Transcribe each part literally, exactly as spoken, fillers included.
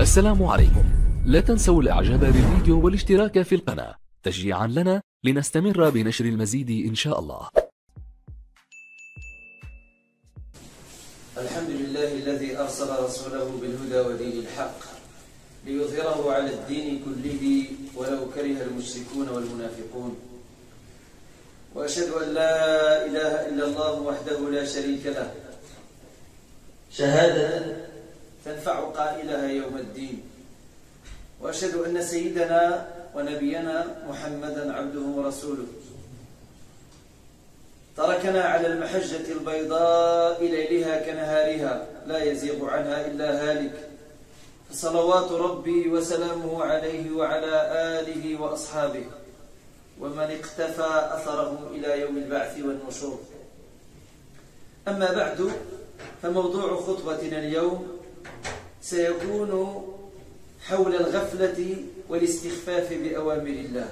السلام عليكم. لا تنسوا الاعجاب بالفيديو والاشتراك في القناة تشجيعا لنا لنستمر بنشر المزيد إن شاء الله. الحمد لله الذي أرسل رسوله بالهدى ودين الحق ليظهره على الدين كله ولو كره المشركون والمنافقون، وأشهد أن لا إله إلا الله وحده لا شريك له شهادة تنفع قائلها يوم الدين، وأشهد أن سيدنا ونبينا محمدا عبده ورسوله تركنا على المحجة البيضاء ليلها كنهارها لا يزيغ عنها إلا هالك، فصلوات ربي وسلامه عليه وعلى آله وأصحابه ومن اقتفى أثرهم إلى يوم البعث والنشور. أما بعد، فموضوع خطبتنا اليوم سيكون حول الغفلة والاستخفاف بأوامر الله.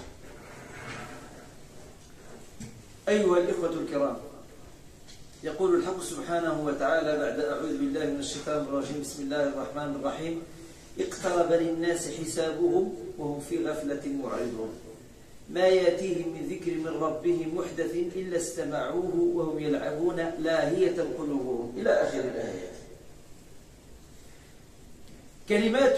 أيها الإخوة الكرام، يقول الحق سبحانه وتعالى بعد أعوذ بالله من الشيطان الرجيم بسم الله الرحمن الرحيم: اقترب للناس حسابهم وهم في غفلة معرضون، ما يأتيهم من ذكر من ربهم محدث إلا استمعوه وهم يلعبون لاهية قلوبهم، إلى آخر الآيات. كلمات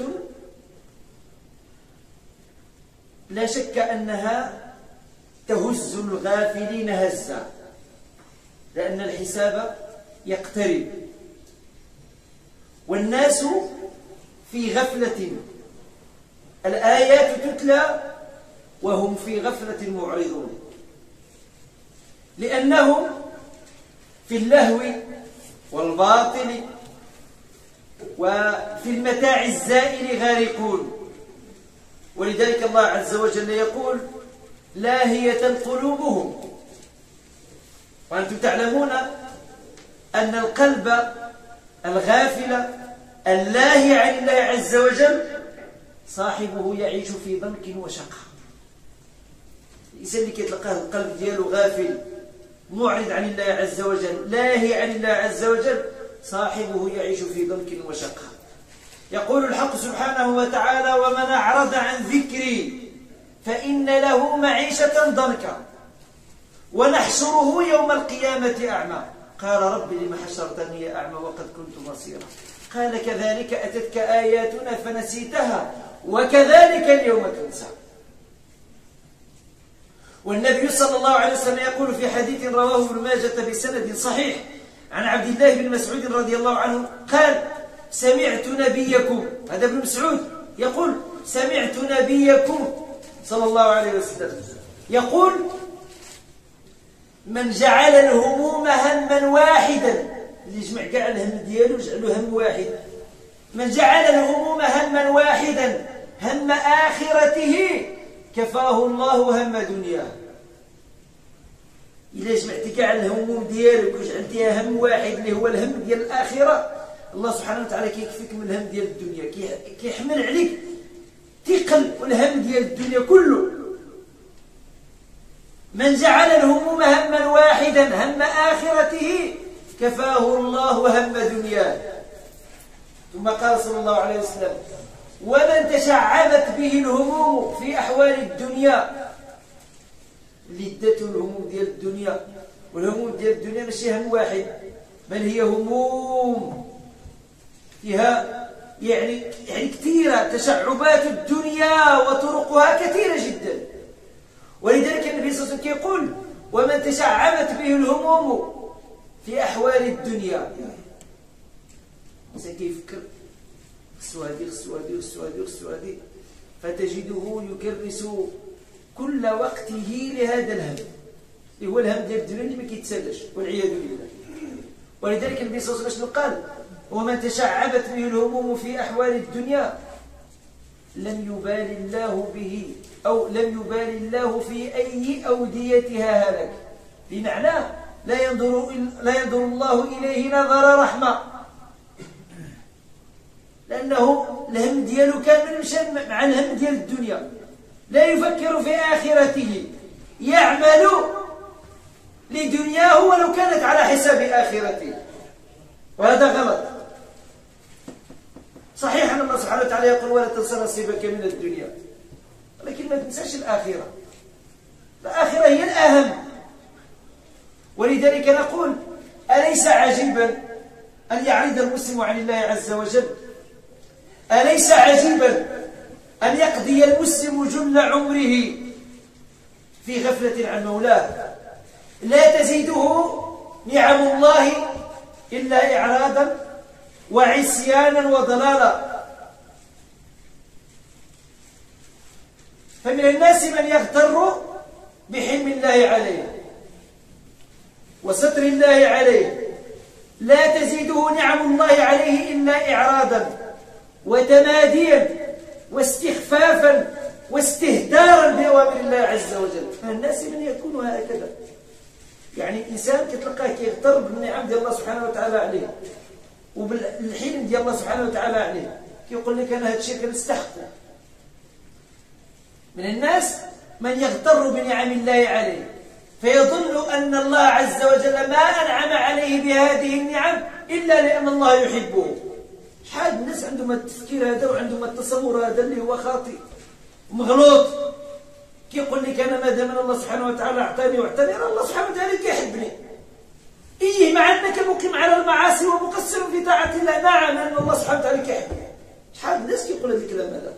لا شك أنها تهز الغافلين هزا، لأن الحساب يقترب والناس في غفلة، الآيات تتلى وهم في غفلة معرضون، لأنهم في اللهو والباطل وفي المتاع الزائل غارقون. ولذلك الله عز وجل يقول: لاهية قلوبهم. وأنتم تعلمون أن القلب الغافل اللاهي عن الله عز وجل صاحبه يعيش في ضنك وشقة. الإنسان اللي كيتلقاه القلب دياله غافل معرض عن الله عز وجل لاهي عن الله عز وجل صاحبه يعيش في ضنك وشقة. يقول الحق سبحانه وتعالى: ومن أعرض عن ذكري فإن له معيشة ضنكا ونحشره يوم القيامة أعمى، قال رب لم حشرتني أعمى وقد كنت بصيرا، قال كذلك أتتك آياتنا فنسيتها وكذلك اليوم تنسى. والنبي صلى الله عليه وسلم يقول في حديث رواه ابن ماجه بسند صحيح عن عبد الله بن مسعود رضي الله عنه قال: سمعت نبيكم، هذا ابن مسعود يقول: سمعت نبيكم صلى الله عليه وسلم يقول: من جعل الهموم هما واحدا، اللي يجمع كاع الهم ديالو جعله هم واحد، من جعل الهموم هما واحدا هم آخرته كفاه الله هم دنياه. إذا جمعتي كاع الهموم ديالك وجعلتيها هم واحد اللي هو الهم ديال الآخرة، الله سبحانه وتعالى كيكفيك من الهم ديال الدنيا، كيحمل عليك ثقل والهم ديال الدنيا كله. من جعل الهموم هما واحدا هم آخرته كفاه الله هم دنياه. ثم قال صلى الله عليه وسلم: ومن تشعبت به الهموم في أحوال الدنيا، اللي داتو الهموم ديال الدنيا، والهموم ديال الدنيا ماشي هم واحد بل هي هموم فيها يعني يعني كثيرة، تشعبات الدنيا وطرقها كثيرة جدا. ولذلك النبي صلى الله عليه وسلم يقول: ومن تشعبت به الهموم في أحوال الدنيا، سيفكر خصو هادي خصو هادي خصو هادي خصو هادي، فتجده يكرس كل وقته لهذا الهم اللي هو الهم ديال الدنيا اللي ما كيتسالاش والعياذ بالله. ولذلك النبي صلى الله عليه وسلم قال: ومن تشعبت به الهموم في أحوال الدنيا لم يبال الله به أو لم يبال الله في أي أوديتها هلك، بمعنى لا ينظر لا ينظر الله إليه نظر رحمة، لأنه الهم ديالو كامل مشى مع الهم ديال الدنيا، لا يفكر في آخرته، يعمل لدنياه ولو كانت على حساب آخرته، وهذا غلط. صحيح أن الله سبحانه وتعالى يقول ولا تنس نصيبك من الدنيا، ولكن ما تنساش الآخرة. الآخرة هي الأهم. ولذلك نقول أليس عجيبا أن يعرض المسلم عن الله عز وجل؟ أليس عجيبا أن يقضي المسلم جل عمره في غفلة عن مولاه لا تزيده نعم الله إلا إعراضا وعصيانا وضلالا؟ فمن الناس من يغتر بحلم الله عليه وستر الله عليه، لا تزيده نعم الله عليه إلا إعراضا وتماديا واستخفافا واستهتارا بأوامر الله عز وجل. من الناس من يكون هكذا، يعني الإنسان كتلقاه كيغتر بالنعم ديال الله سبحانه وتعالى عليه وبالحلم ديال الله سبحانه وتعالى عليه، كيقول لك أنا هذا الشيء كنستحقه. من الناس من يغتر بنعم الله عليه فيظن أن الله عز وجل ما أنعم عليه بهذه النعم إلا لأن الله يحبه. شحال الناس عندهم التفكير هذا وعندهم التصور هذا اللي هو خاطئ ومغلوط، كيقول لك أنا ما دام الله سبحانه وتعالى أعطاني واعطاني راه الله سبحانه وتعالى كيحبني. إيه مع أنك مقيم على المعاصي ومقصر في طاعة الله، نعم أن الله سبحانه وتعالى كيحبني. شحال الناس كيقول هذا الكلام هذا؟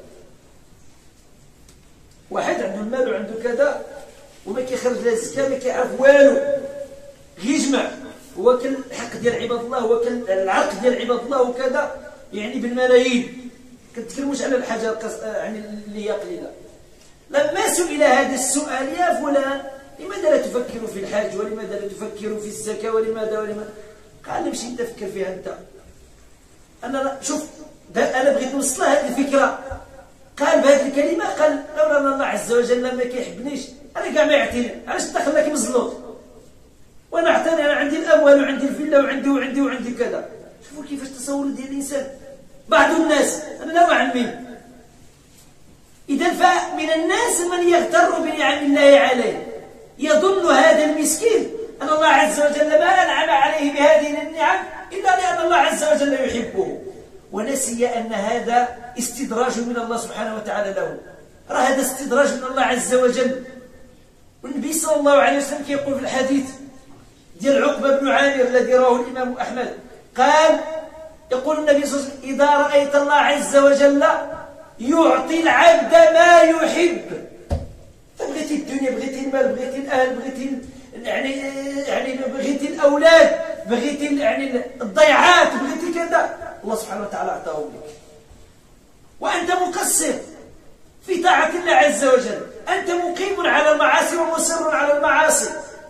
واحد عنده المال وعنده كذا وما كيخرج لا الزكاة ما كيعرف والو، يجمع هو كالحق ديال عباد الله، هو كالعرق ديال عباد الله وكذا، يعني بالملايين. كنتكلموش على الحاجة يعني اللي هي قليلة. لما سئل هذا السؤال يا فلان لماذا لا تفكر في الحج ولماذا لا تفكر في الزكاة ولماذا ولماذا؟ قال مشي انت فكر فيها انت. انا شوف انا بغيت نوصل هذه الفكرة. قال بهذه الكلمة قال لولا ان الله عز وجل ما كيحبنيش انا كاع ما يعطيني، علاش انت خلاك مزلوط وانا اعطاني؟ انا عندي الاموال وعندي الفيلا وعندي وعندي وعندي كذا. شوفوا كيفاش تصور ديال الانسان بعض الناس، انا لا اعمم. اذا فمن الناس من يغتر بنعم الله عليه، يظن هذا المسكين ان الله عز وجل ما انعم عليه بهذه النعم الا لان الله عز وجل يحبه، ونسي ان هذا استدراج من الله سبحانه وتعالى له. راه هذا استدراج من الله عز وجل. والنبي صلى الله عليه وسلم كيقول في الحديث ديال عقبة بن عامر الذي رواه الإمام أحمد، قال يقول النبي صلى الله عليه وسلم إذا رأيت الله عز وجل يعطي العبد ما يحب. فبغيتي الدنيا، بغيتي المال، بغيتي الأهل، بغيتي يعني يعني بغيتي الأولاد، بغيتي يعني الضيعات، بغيتي كذا، الله سبحانه وتعالى أعطاه لك وأنت مقصر في طاعة الله عز وجل، أنت مقيم على المعاصي ومصر على المعاصي.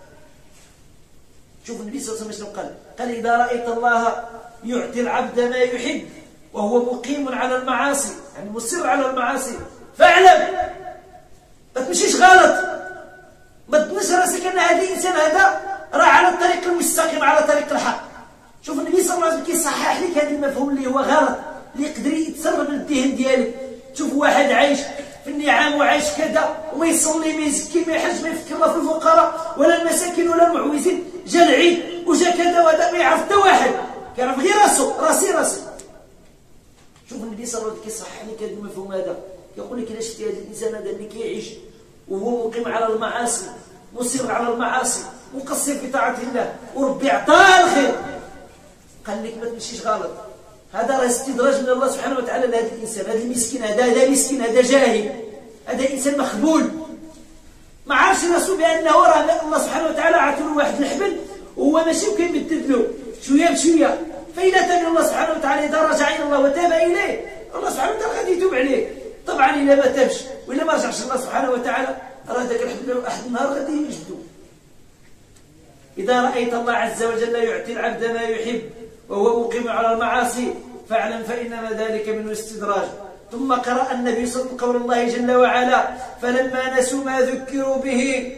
شوف النبي صلى الله عليه وسلم قال قال إذا رأيت الله يعطي العبد ما يحب وهو مقيم على المعاصي، يعني مصر على المعاصي، فاعلم ما تمشيش غلط، ما تظنش راسك أن هذا الإنسان هذا راه على الطريق المستقيم، على طريق الحق. شوف النبي صلى الله عليه وسلم كيصحح لك هذا المفهوم اللي هو غلط، اللي يقدر يتسرب للذهن ديالك. تشوف واحد عايش في النعام وعايش كذا وما يصلي ما يزكي ما يحج ما يفكر لا في الفقراء ولا المساكين ولا المعوزين، جا العيد وجا كذا وهذا ما يعرف حتى واحد، كيعرف غير راسو، راسي راسي. شوف النبي صلى الله عليه وسلم كيصحح لك هذا المفهوم هذا، يقول لك الا شفتي هذا الانسان هذا اللي كيعيش وهو مقيم على المعاصي، مصر على المعاصي، مقصر في طاعه الله، وربي عطاه الخير، قال لك ما تمشيش غلط. هذا راه استدراج من الله سبحانه وتعالى لهذا الانسان، هذا المسكين، هذا هذا مسكين، هذا جاهل، هذا انسان مخبول، ما عارفش راسو بانه راه الله سبحانه وتعالى عطى له واحد الحبل وهو ماشي وكيمدد له شويه بشويه. فاذا تاب الله سبحانه وتعالى، اذا رجع الى الله وتاب اليه، الله سبحانه وتعالى غادي يتوب عليه. طبعا الا ما تابش والا ما رجعش الله سبحانه وتعالى، راه هذاك الحبل واحد النهار غادي يجدو. اذا رايت الله عز وجل يعطي العبد ما يحب وهو مقيم على المعاصي فاعلم فإنما ذلك من استدراج. ثم قرأ النبي صلى الله عليه وسلم قول الله جل وعلا فلما نسوا ما ذكروا به،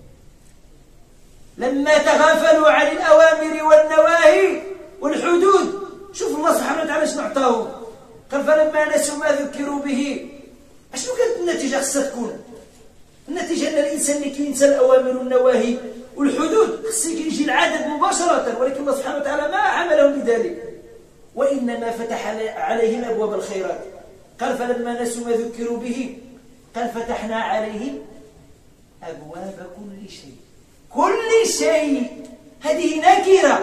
لما تغافلوا عن الأوامر والنواهي والحدود. شوف الله سبحانه وتعالى شنو عطاهم، قال فلما نسوا ما ذكروا به. اشنو كانت النتيجة خصها تكون؟ النتيجة أن الإنسان اللي كينسى الأوامر والنواهي والحدود خصو يجي العدد مباشرة، ولكن الله سبحانه وتعالى ما عملهم بذلك. وإنما فتح عليهم أبواب الخيرات. قال فلما نسوا ما ذكروا به قال فتحنا عليهم أبواب كل شيء. كل شيء هذه نكرة.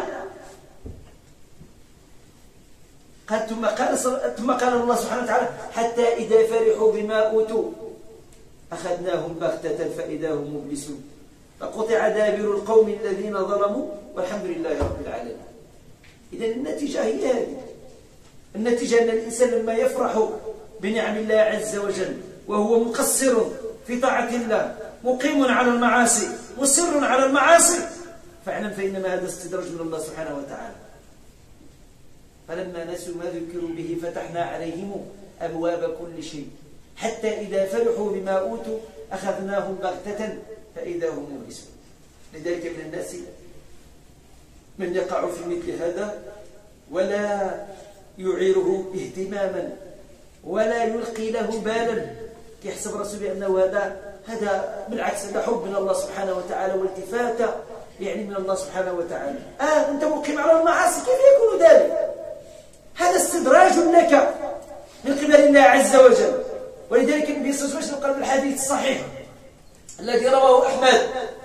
قال ثم قال ثم قال الله سبحانه وتعالى حتى إذا فرحوا بما أوتوا أخذناهم بغتة فإذا هم مبلسون فقطع دابر القوم الذين ظلموا والحمد لله رب العالمين. إذن النتيجة هي هذه. النتيجة أن الإنسان لما يفرح بنعم الله عز وجل وهو مقصر في طاعة الله مقيم على المعاصي مصر على المعاصي فاعلم فإنما هذا استدراج من الله سبحانه وتعالى. فلما نسوا ما ذكروا به فتحنا عليهم أبواب كل شيء حتى إذا فرحوا بما أوتوا أخذناهم بغتة فإذا هم مبلسون. لذلك من الناس من يقع في مثل هذا ولا يعيره اهتماما ولا يلقي له بالا يحسب رسول بأنه هذا هذا بالعكس هذا حب من الله سبحانه وتعالى والتفاتة يعني من الله سبحانه وتعالى. آه أنت مقيم على المعاصي كيف يكون ذلك؟ هذا استدراج لك من قبل الله عز وجل. ولذلك النبي صلى الله عليه وسلم قال في الحديث الصحيح الذي رواه أحمد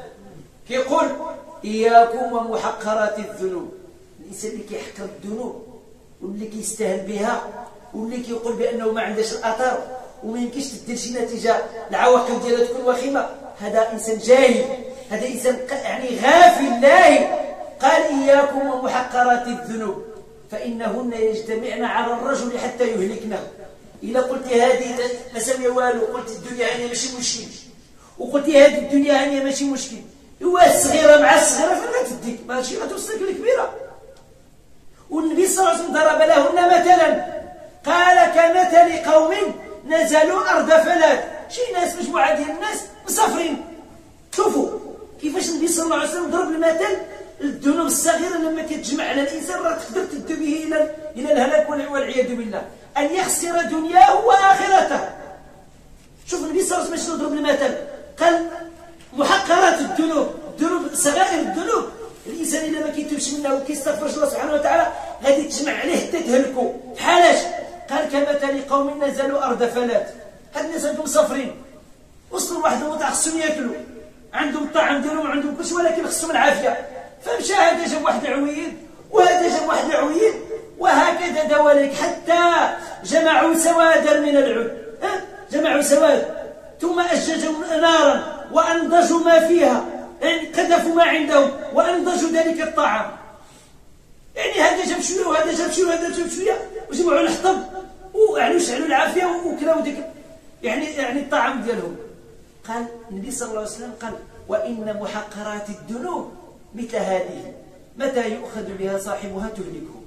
كيقول إياكم ومحقرات الذنوب. الإنسان اللي كيحقر الذنوب واللي كيستهل بها واللي كيقول بأنه ما عندهش الأثر وما يمكنش تدير شي نتيجة العواقب ديالها تكون وخيمة هذا إنسان جاهل هذا إنسان يعني غافل لاهي. قال إياكم ومحقرات الذنوب فإنهن يجتمعن على الرجل حتى يهلكنه. إذا قلت هذه ما سوي والو قلت الدنيا هي ماشي مشكل وقلت هذه الدنيا هي ماشي مشكل هو الصغيرة مع الصغيرة فين تديك ماشي غتوصلك للكبيرة. والنبي صلى الله عليه وسلم ضرب لهن مثلا قال كمثل قوم نزلوا أرض فلات. شي ناس مجموعة ديال الناس مسافرين. شوفوا كيفاش النبي صلى الله عليه وسلم ضرب المثل الذنوب الصغيرة لما كتجمع على الإنسان راه تقدر تدي به إلى إلى الهلاك والعياذ بالله أن يخسر دنياه وآخرته. شوف النبي صلى الله عليه وسلم ضرب المثل قال محقرات الذنوب الذنوب صغائر الذنوب الإنسان إذا ما كيتوبش منها وكيستغفرش الله سبحانه وتعالى غادي تجمع عليه حتى تهلكوا. بحالاش؟ قال كمثل قوم نزلوا أرض فلات. هاد الناس هادو مسافرين وصلوا لواحد الموطع خصهم ياكلوا عندهم الطعام ديالهم وعندهم كلشي ولكن خصهم العافية فمشى هذا جاب واحد العويد وهذا جاب واحد العويد وهكذا دواليك حتى جمعوا سوادا من العود. جمعوا سواد ثم أججوا نارا وأنضجوا ما فيها يعني قذفوا ما عندهم وأنضجوا ذلك الطعام. يعني هذا جاب شوية وهذا جاب شوية وهذا جاب شوية وجمعوا الحطب ويعني وشعلوا العافية وكلاو ديك يعني يعني الطعام ديالهم. قال النبي صلى الله عليه وسلم قال وإن محقرات الذنوب مثل هذه متى يؤخذ بها صاحبها تهلكه.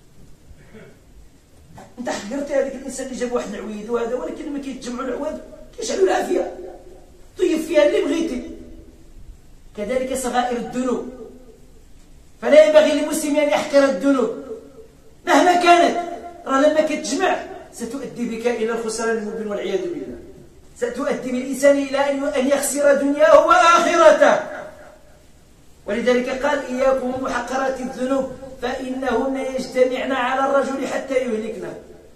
انت حقرت هذاك الانسان اللي جاب واحد العويد وهذا ولكن لما كيتجمعوا العواد كيشعلوا العافيه طيب فيها اللي بغيتي. كذلك صغائر الذنوب فلا ينبغي للمسلم ان يحقر الذنوب مهما كانت راه لما كتجمع ستؤدي بك الى الخسران المبين والعياذ بالله. ستؤدي بالانسان الى ان يخسر دنياه واخرته. ولذلك قال إياكم ومحقرات الذنوب فإنهن يجتمعن على الرجل حتى يهلكنه.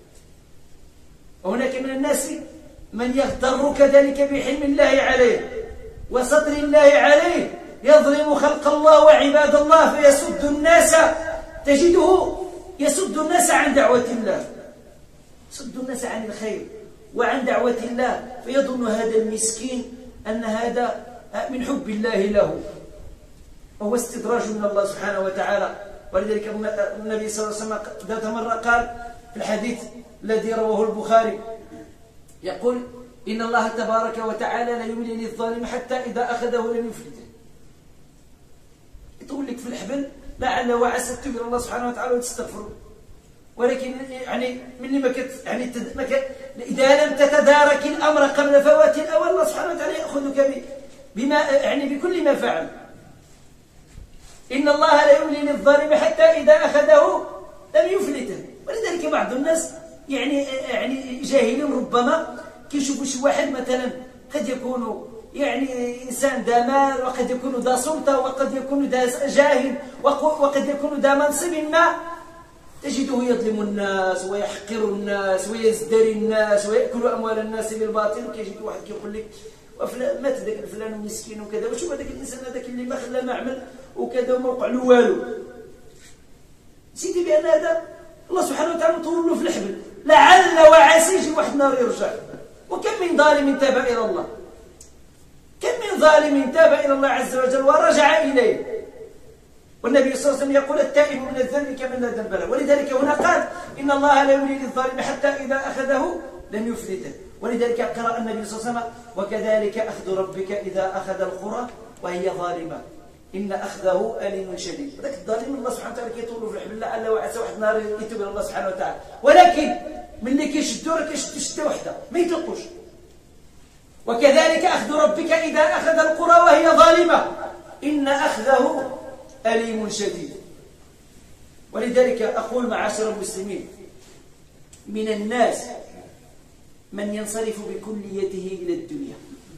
وهناك من الناس من يغتر كذلك بحلم الله عليه وستر الله عليه يظلم خلق الله وعباد الله فيسد الناس تجده يسد الناس عن دعوة الله يسد الناس عن الخير وعن دعوة الله فيظن هذا المسكين أن هذا من حب الله له وهو استدراج من الله سبحانه وتعالى. ولذلك النبي صلى الله عليه وسلم ذات مرة قال في الحديث الذي رواه البخاري يقول إن الله تبارك وتعالى لا يملي للظالم حتى إذا أخذه لم يفلته. يطول لك في الحبل لعل وعسى تتوب إلى الله سبحانه وتعالى وتستغفره ولكن يعني من ما كت يعني تد... ما ك... إذا لم تتدارك الأمر قبل فوات الأوان الله سبحانه وتعالى يأخذك بما يعني بكل ما فعل. إن الله لا يملي للظالم حتى إذا أخذه لم يفلته. ولذلك بعض الناس يعني يعني جاهلين ربما كيشوفوا شي واحد مثلا قد يكون يعني إنسان ذا مال وقد يكون ذا سلطة وقد يكون ذا جاهل وقد يكون ذا منصب ما تجده يظلم الناس ويحقر الناس ويزدري الناس ويأكل أموال الناس بالباطل. كيجي واحد كيقول لك وفلان مات ذاك الفلان مسكين وكذا، وشوف هذاك الإنسان هذاك اللي ما خلى ما عمل وكذا وما وقع له والو. نسيتي بأن هذا الله سبحانه وتعالى مطول له في الحبل، لعل وعسى يجي واحد نار يرجع. وكم من ظالم تاب إلى الله، كم من ظالم تاب إلى الله عز وجل ورجع إليه. والنبي صلى الله عليه وسلم يقول التائب من الذنب كمن لا ذنب له. ولذلك هنا قال إن الله لا يملي للظالم حتى إذا أخذه لم يفلته. ولذلك قرأ النبي صلى الله عليه وسلم وكذلك أخذ ربك إذا أخذ القرى وهي ظالمة إن أخذه أليم شديد. ذاك الظالم الله سبحانه وتعالى كيطول في الحبل لعل وعسى واحد النهار يتوب إلى الله سبحانه وتعالى، ولكن ملي كيشدوا راه كيشدوا شده وحده ما يطلقوش. وكذلك أخذ ربك إذا أخذ القرى وهي ظالمة إن أخذه أليم شديد. ولذلك أقول معاشر المسلمين من الناس من ينصرف بكليته إلى الدنيا،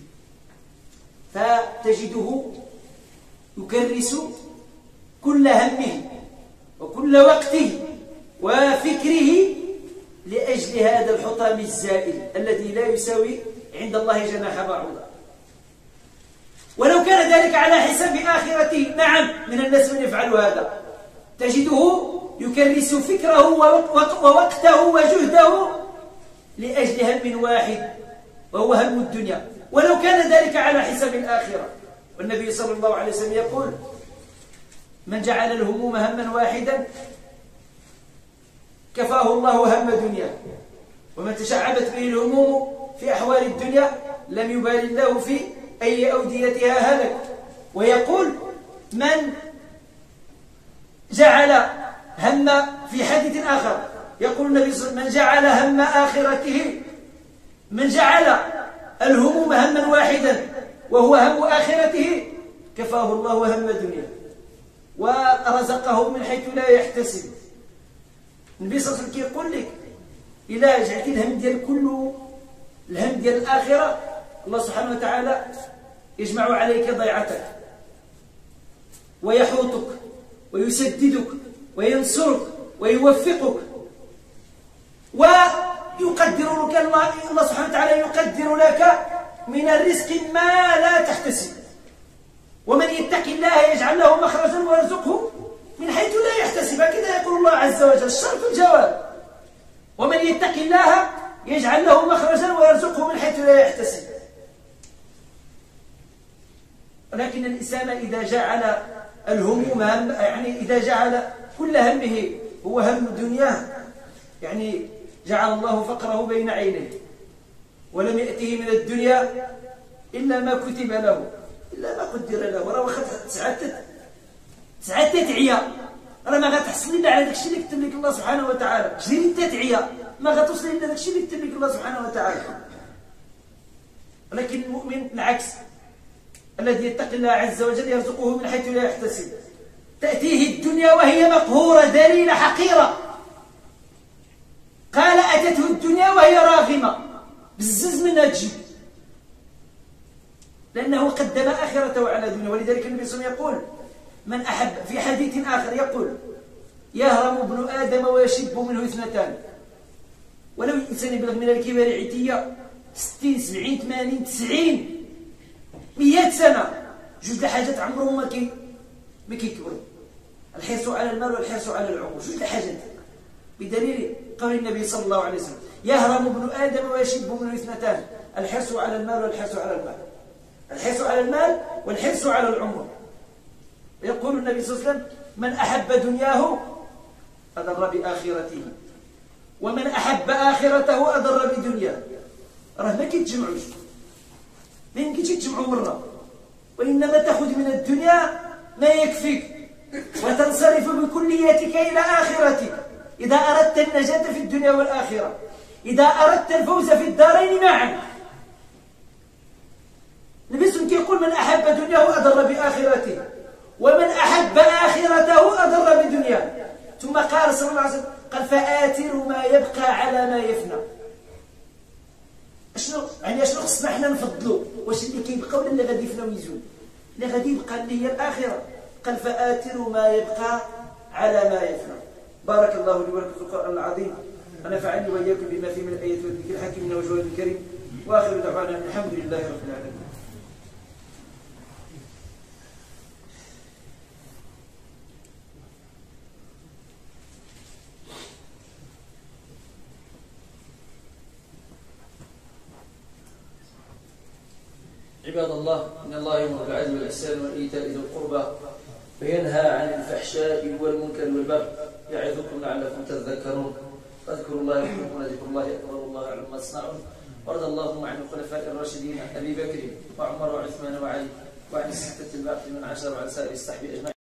فتجده يكرس كل همه وكل وقته وفكره لأجل هذا الحطام الزائل الذي لا يساوي عند الله جناح بعوضة. ولو كان ذلك على حساب آخرته، نعم من الناس من يفعل هذا، تجده يكرس فكره ووقته وجهده لأجل هم واحد وهو هم الدنيا، ولو كان ذلك على حساب الآخرة. والنبي صلى الله عليه وسلم يقول من جعل الهموم هما واحدا كفاه الله هم دنيا، ومن تشعبت به الهموم في أحوال الدنيا لم يبال الله في أي أوديتها هلك. ويقول من جعل هم في حديث آخر يقول النبي صلى الله عليه وسلم من جعل هم آخرته من جعل الهموم هما واحدا وهو هم آخرته كفاه الله هم دنيا ورزقه من حيث لا يحتسب. النبي صلى الله عليه وسلم يقول لك إلا جعلتي الهم ديال كله الهم ديال الآخرة الله سبحانه وتعالى يجمع عليك ضيعتك ويحوطك ويسددك وينصرك ويوفقك ويقدر لك الله, الله سبحانه وتعالى يقدر لك من الرزق ما لا تحتسب. ومن يتق الله يجعل له مخرجا ويرزقه من حيث لا يحتسب. كذا يقول الله عز وجل الشرط الجواب. ومن يتق الله يجعل له مخرجا ويرزقه من حيث لا يحتسب. ولكن الإنسان إذا جعل الهموم هم يعني إذا جعل كل همه هو هم دنياه يعني جعل الله فقره بين عينيه ولم يأته من الدنيا إلا ما كتب له إلا ما قدر له. وراه واخا تسعة تسعة تدعية راه ما غتحصل إلا على داكشي اللي كتب لك الله سبحانه وتعالى. جري انت تدعية ما غتوصل إلا داكشي اللي كتب لك الله سبحانه وتعالى. ولكن المؤمن العكس الذي يتقي الله عز وجل يرزقه من حيث لا يحتسب. تأتيه الدنيا وهي مقهورة ذليلة حقيرة. قال أتته الدنيا وهي راغمة بزز منها تجي لأنه قدم آخرته على دنيا. ولذلك النبي صلى الله عليه وسلم يقول من أحب في حديث آخر يقول يهرم ابن آدم ويشب منه اثنتان ولو الإنسان يبلغ من الكبر عتية ستين سبعين ثمانين تسعين مئة سنة جوج الحاجات عمرهم ما كي ما كيكبروا. الحرص على المال والحرص على العقول جوج الحاجات بدليل قول النبي صلى الله عليه وسلم يهرم ابن آدم ويشب منه اثنتان الحرص على المال والحرص على المال الحرص على المال والحرص على العمر. يقول النبي صلى الله عليه وسلم من أحب دنياه أضر بآخرته ومن أحب آخرته أضر بدنياه. راه ما كيتجمعوش ما يمكنش يتجمعوا مرة وإنما تأخذ من الدنيا ما يكفيك وتنصرف بكليتك إلى آخرتك إذا أردت النجاة في الدنيا والآخرة إذا أردت الفوز في الدارين معا. النبي صلى الله عليه وسلم يقول من أحب دنياه أضر بآخرته ومن أحب آخرته أضر بدنياه. ثم قال صلى الله عليه وسلم قال فآثر ما يبقى على ما يفنى. اشنو يعني اشنو خصنا حنا نفضلوا واش اللي كيبقى ولا اللي غادي يفنى ويزول؟ اللي غادي يبقى اللي هي الآخرة. قال فآثر ما يبقى على ما يفنى. بارك الله لي ولكم في القرآن العظيم، ونفعني وإياكم بما فيه من الآيات والذكر الحكيم من وجهه الكريم، وآخر دعوانا الحمد لله رب العالمين. عباد الله، إن الله يأمر بالعدل والإحسان وإيتاء ذي القربى وينهى عن الفحشاء والمنكر والبغي يعظكم لعلكم تذكرون. فاذكروا الله يذكركم وذكر الله أكبر والله يعلم ما تصنعون. وارض اللهم عن الخلفاء الراشدين أبي بكر وعمر وعثمان وعلي وعن الستة الباقين من عشر وعن سائر الصحب أجمعين.